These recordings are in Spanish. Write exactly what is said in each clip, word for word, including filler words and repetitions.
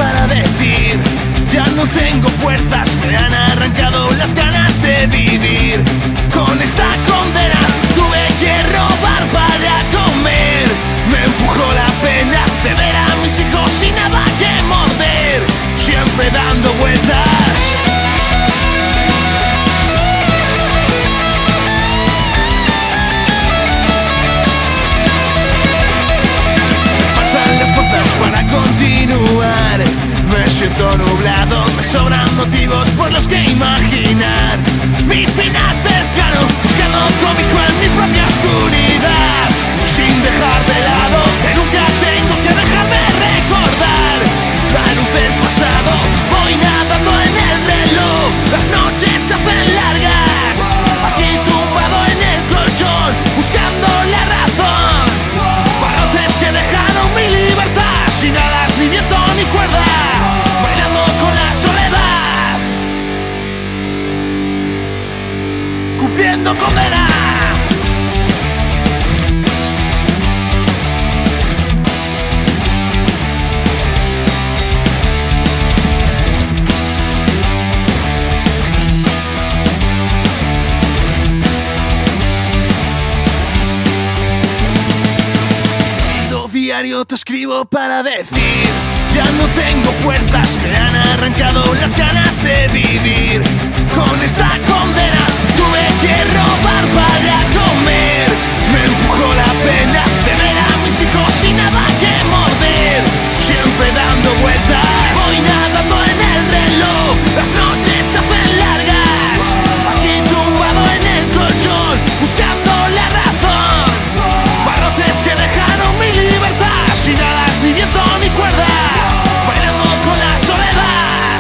para decir: ya no tengo fuerzas, me han arrancado las ganas de vivir. Con esta condena tuve que robar para comer. Me empujó la pena de ver a mis hijos sin nada que morder, siempre dando vueltas. Me faltan las fuerzas para continuar. Me siento nublado, me sobran motivos por los que imaginar mi final cercano, buscando cobijo en mi propia oscuridad, sin dejar de lado que nunca tengo que dejar de recordar la luz del pasado. Voy nadando en el reloj, las noches se hacen largas, aquí tumbado en el colchón, buscando la razón. Barrotes que dejaron mi libertad, sin alas, ni viento ni cuerda, bailando con la soledad, cumpliendo condena. Diario te escribo para decir: ya no tengo fuerzas, me han arrancado las ganas de vivir. Con esta condena tuve que robar para comer. Me empujó la pena de ver a mis hijos sin nada que morder, siempre dando vueltas. Voy nadando en el reloj, las noches se hacen largas, aquí tumbado en el colchón, buscando la razón. Barrotes que dejaron mi libertad, sin alas, ni viento ni cuerda, bailando con la soledad.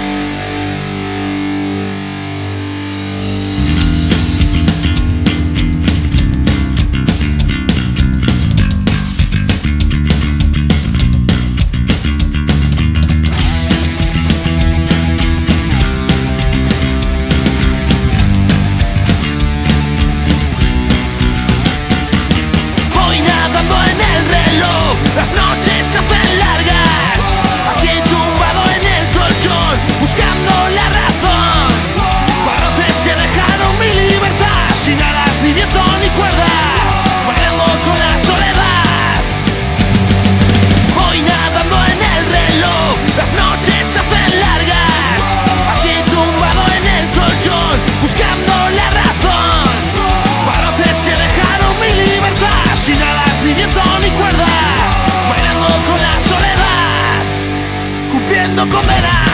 Voy nadando en el reloj, las noches se hacen largas, aquí tumbado en el colchón, buscando la razón. Barrotes que dejaron mi libertad, sin alas, ni viento ni cuerda, bailando con la soledad. Voy nadando en el reloj, las noches se hacen largas, aquí tumbado en el colchón, buscando la razón. Barrotes que dejaron mi libertad, sin alas, ni viento ni cuerda, bailando con la soledad, cumpliendo condena.